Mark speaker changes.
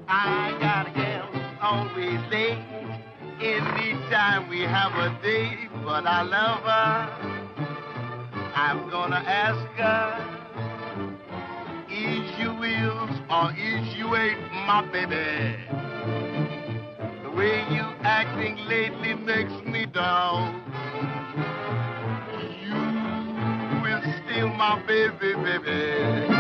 Speaker 1: I got a gal always late. Anytime we have a date, but I love her. I'm gonna ask her, is you wills or is you ain't my baby? The way you acting lately makes me doubt. You is still my baby, baby.